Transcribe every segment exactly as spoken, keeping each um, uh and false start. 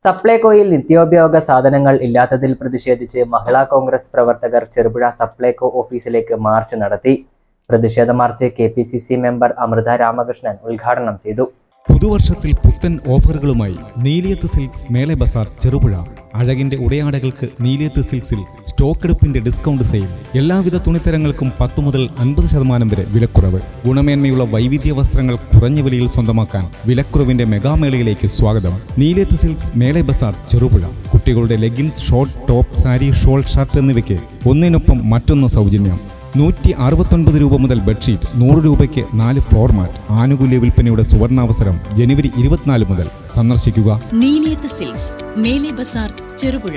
സപ്ലൈകോയിൽ നിത്യോപയോഗ സാധനങ്ങൾ ഇല്ലാത്തതിൽ പ്രതിഷേധിച്ച് മഹിളാ കോൺഗ്രസ് പ്രവർത്തകർ ചെറുപുഴ സപ്ലൈകോ ഓഫീസിലേക്ക് മാർച്ച് നടത്തി. പ്രതിഷേധ march K P C C member Amritha Ramakrishnan ഉദ്ഘാടനം ചെയ്തു. പുതുവർഷത്തിൽ പുത്തൻ ഓഫറുകളുമായി നീലിയത്ത് സിൽക്സ് മേലെ ബസാർ ചെറുപുഴ. അഴകിന്റെ ഉടയാടകൾക്ക് നീലിയത്ത് സിൽക്സിൽ സ്റ്റോക്കെടുപ്പിന്റെ ഡിസ്കൗണ്ട് സെയിൽ. എല്ലാവിധ തുണിത്തരങ്ങൾക്കും പത്തു മുതൽ അൻപത് ശതമാനം വരെ വിലക്കുറവ്. ഗുണമേന്മയുള്ള വൈവിധ്യ വസ്ത്രങ്ങൾ കുറഞ്ഞ വിലയിൽ സ്വന്തമാക്കാൻ വിലക്കുറവിന്റെ മെഗാമേളയിലേക്ക് സ്വാഗതം. നീലിയത്ത് സിൽക്സ് മേലെ ബസാർ ചെറുപുഴ. കുട്ടികളുടെ leggings, short, top, sari, shawl, shirt എന്നിവയ്ക്ക് ഒന്നിനൊപ്പം മറ്റൊന്ന് സൗജന്യം. നൂറ്റി അറുപത്തൊൻപത് രൂപ മുതൽ ബെഡ്ഷീറ്റ്, നൂറ് രൂപയ്ക്ക് നാല് ഫ്ലോർ മാറ്റ്. ആനുകൂല്യ വിൽപ്പനയുടെ സുവർണാവസരം ജനുവരി ഇരുപത്തിനാല് മുതൽ. സന്ദർശിക്കുക. നീലിയത്ത് സിൽക്സ് മേലെ ബസാർ ചെറുപുഴ.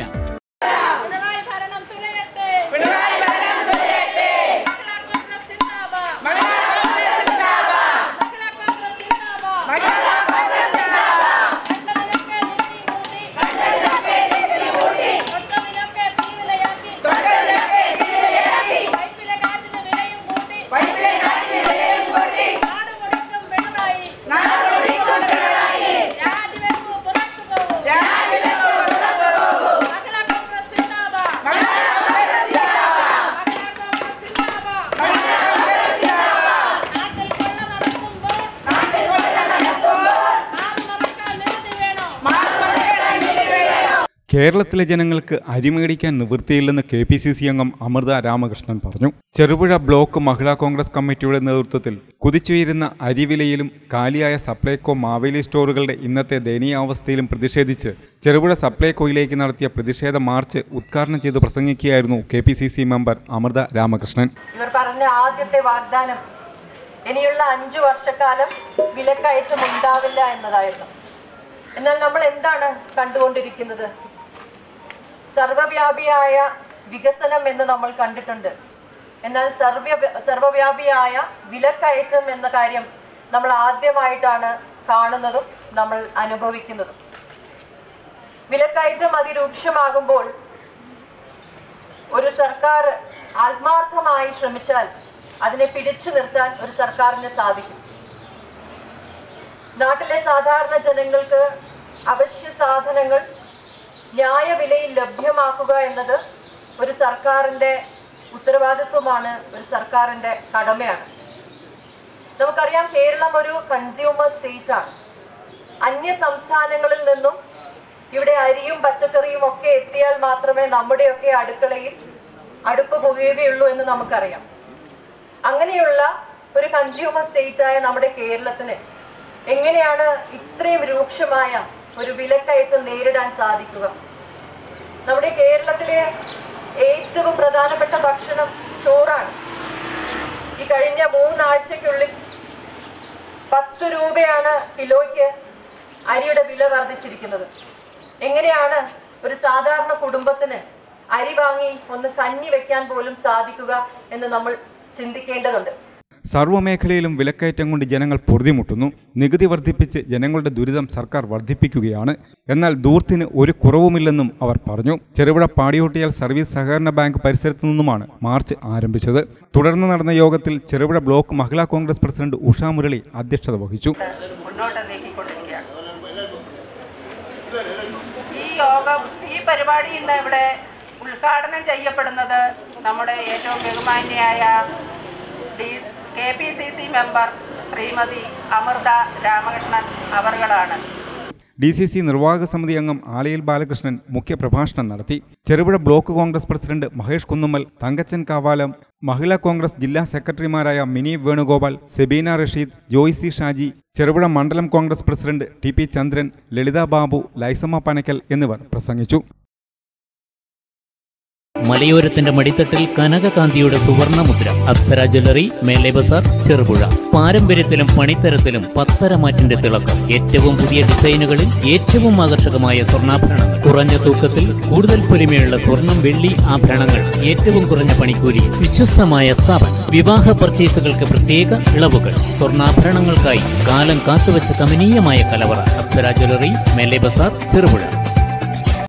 കേരളത്തിലെ ജനങ്ങൾക്ക് അരിമേടിക്കാൻ നിവൃത്തിയില്ലെന്ന് കെ പി സി സി അംഗം അമൃത രാമകൃഷ്ണൻ പറഞ്ഞു. ചെറുപുഴ ബ്ലോക്ക് മഹിളാ കോൺഗ്രസ് കമ്മിറ്റിയുടെ നേതൃത്വത്തിൽ കുതിച്ചുയരുന്ന അരിവിലയിലും കാലിയായ സപ്ലൈകോ മാവേലി സ്റ്റോറുകളുടെ ഇന്നത്തെ ദയനീയാവസ്ഥയിലും പ്രതിഷേധിച്ച് ചെറുപുഴ സപ്ലൈകോയിലേക്ക് നടത്തിയ പ്രതിഷേധ മാർച്ച് ഉദ്ഘാടനം ചെയ്ത് പ്രസംഗിക്കുകയായിരുന്നു K P C C member Amritha Ramakrishnan. ഇവർ പറഞ്ഞ ആദ്യത്തെ വാഗ്ദാനം ഇനിയുള്ള അഞ്ചു വർഷക്കാലം വിലക്കയറ്റം ഉണ്ടാവില്ല എന്നതായിരുന്നു. എന്നാൽ നമ്മൾ എന്താണ് കണ്ടുകൊണ്ടിരിക്കുന്നത്? സർവവ്യാപിയായ വികസനം എന്ന് നമ്മൾ കണ്ടിട്ടുണ്ട്. എന്നാൽ സർവ സർവവ്യാപിയായ വിലക്കയറ്റം എന്ന കാര്യം നമ്മൾ ആദ്യമായിട്ടാണ് കാണുന്നതും നമ്മൾ അനുഭവിക്കുന്നതും. വിലക്കയറ്റം അതിരൂക്ഷമാകുമ്പോൾ ഒരു സർക്കാർ ആത്മാർത്ഥമായി ശ്രമിച്ചാൽ അതിനെ പിടിച്ചു നിർത്താൻ ഒരു സർക്കാരിന് സാധിക്കും. നാട്ടിലെ സാധാരണ ജനങ്ങൾക്ക് അവശ്യ സാധനങ്ങൾ ന്യായവിലയിൽ ലഭ്യമാക്കുക എന്നത് ഒരു സർക്കാരിൻ്റെ ഉത്തരവാദിത്വമാണ്, ഒരു സർക്കാരിൻ്റെ കടമയാണ്. നമുക്കറിയാം, കേരളം ഒരു കൺസ്യൂമർ സ്റ്റേറ്റ് ആണ്. അന്യ സംസ്ഥാനങ്ങളിൽ നിന്നും ഇവിടെ അരിയും പച്ചക്കറിയും ഒക്കെ എത്തിയാൽ മാത്രമേ നമ്മുടെയൊക്കെ അടുക്കളയിൽ അടുപ്പ് പുകയുകയുള്ളൂ എന്ന് നമുക്കറിയാം. അങ്ങനെയുള്ള ഒരു കൺസ്യൂമർ സ്റ്റേറ്റായ നമ്മുടെ കേരളത്തിന് എങ്ങനെയാണ് ഇത്രയും രൂക്ഷമായ ഒരു വിലക്കയറ്റം നേരിടാൻ സാധിക്കുക? നമ്മുടെ കേരളത്തിലെ ഏറ്റവും പ്രധാനപ്പെട്ട ഭക്ഷണം ചോറാണ്. ഈ കഴിഞ്ഞ മൂന്നാഴ്ചയ്ക്കുള്ളിൽ പത്ത് രൂപയാണ് കിലോയ്ക്ക് അരിയുടെ വില വർദ്ധിച്ചിരിക്കുന്നത്. എങ്ങനെയാണ് ഒരു സാധാരണ കുടുംബത്തിന് അരി വാങ്ങി ഒന്ന് കഞ്ഞി വെക്കാൻ പോലും സാധിക്കുക എന്ന് നമ്മൾ ചിന്തിക്കേണ്ടതുണ്ട്. സർവ്വമേഖലയിലും വിലക്കയറ്റം കൊണ്ട് ജനങ്ങൾ പൊറുതിമുട്ടുന്നു. നികുതി വർദ്ധിപ്പിച്ച് ജനങ്ങളുടെ ദുരിതം സർക്കാർ വർദ്ധിപ്പിക്കുകയാണ്. എന്നാൽ ദൂർത്തിന് ഒരു കുറവുമില്ലെന്നും അവർ പറഞ്ഞു. ചെറുപുഴ പാടിയോട്ടിയാൽ സർവീസ് സഹകരണ ബാങ്ക് പരിസരത്തു നിന്നുമാണ് മാർച്ച് ആരംഭിച്ചത്. തുടർന്ന് നടന്ന യോഗത്തിൽ ചെറുപുഴ ബ്ലോക്ക് മഹിളാ കോൺഗ്രസ് പ്രസിഡന്റ് ഉഷ മുരളി അധ്യക്ഷത വഹിച്ചു. ഈ യോഗം ഈ പരിപാടി ഇന്ന് ഇവിടെ ഉദ്ഘാടനം ചെയ്യപ്പെടുന്നത് നമ്മുടെ ഏറ്റവും ബഹുമാന്യയായ D K P C C member Shrimati Amritha Ramakrishnan അവർകളാണ്. ഡി സി സി നിർവാഹക സമിതി അംഗം ആലയിൽ ബാലകൃഷ്ണൻ മുഖ്യപ്രഭാഷണം നടത്തി. ചെറുപുഴ ബ്ലോക്ക് കോൺഗ്രസ് പ്രസിഡന്റ് മഹേഷ് കുന്നുമ്മൽ, തങ്കച്ചൻ കാവാലം, മഹിളാ കോൺഗ്രസ് ജില്ലാ സെക്രട്ടറിമാരായ മിനി വേണുഗോപാൽ, സെബീന റഷീദ്, ജോയ്സി ഷാജി, ചെറുപുഴ മണ്ഡലം Congress president T P Chandran, Lalitha Babu, Laisamma Panakkal എന്നിവർ പ്രസംഗിച്ചു. മലയോരത്തിന്റെ മടിത്തട്ടിൽ കനകകാന്തിയുടെ സുവർണ മുദ്ര. അപ്സര ജ്വല്ലറി മേലെ ബസാർ ചെറുപുഴ. പാരമ്പര്യത്തിലും പണിത്തരത്തിലും പത്തരമാറ്റിന്റെ തിളക്കം. ഏറ്റവും പുതിയ ഡിസൈനുകളിൽ ഏറ്റവും ആകർഷകമായ സ്വർണ്ണാഭരണങ്ങൾ. കുറഞ്ഞ തൂക്കത്തിൽ കൂടുതൽ പൊലിമയുള്ള സ്വർണം, വെള്ളി ആഭരണങ്ങൾ. ഏറ്റവും കുറഞ്ഞ പണിക്കൂലി. വിശ്വസ്തമായ സ്ഥാപനം. വിവാഹ പർച്ചേസുകൾക്ക് പ്രത്യേക ഇളവുകൾ. സ്വർണ്ണാഭരണങ്ങൾക്കായി കാലം കാത്തുവച്ച കമനീയമായ കലവറ. അപ്സര ജ്വല്ലറി മേലെ ബസാർ ചെറുപുഴ.